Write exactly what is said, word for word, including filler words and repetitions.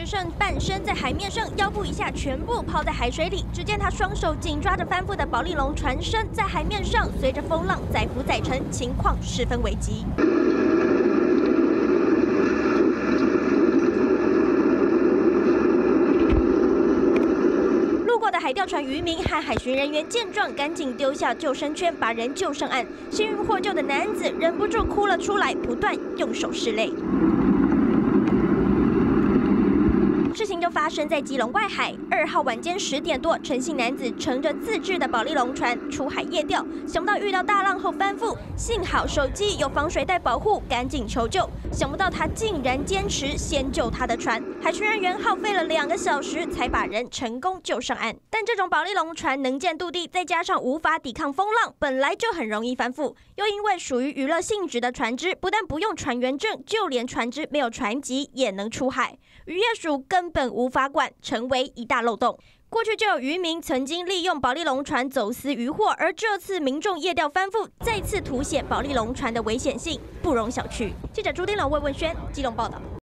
剩半身在海面上，腰部以下全部泡在海水里。只见他双手紧抓着翻覆的保丽龙船身，在海面上随着风浪载浮载沉，情况十分危急。 海钓船渔民和海巡人员见状，赶紧丢下救生圈，把人救上岸。幸运获救的男子忍不住哭了出来，不断用手拭泪。 事情就发生在基隆外海，二号晚间十点多，陈姓男子乘着自制的保丽龙船出海夜钓，想不到遇到大浪后翻覆，幸好手机有防水袋保护，赶紧求救。想不到他竟然坚持先救他的船，海巡人员耗费了两个小时才把人成功救上岸。但这种保丽龙船能见度低，再加上无法抵抗风浪，本来就很容易翻覆，又因为属于娱乐性质的船只，不但不用船员证，就连船只没有船籍也能出海，渔业署根本无法管，成为一大漏洞。过去就有渔民曾经利用保丽龙船走私渔获，而这次民众夜钓翻覆，再次凸显保丽龙船的危险性，不容小觑。记者朱丁龙、魏文轩基隆报道。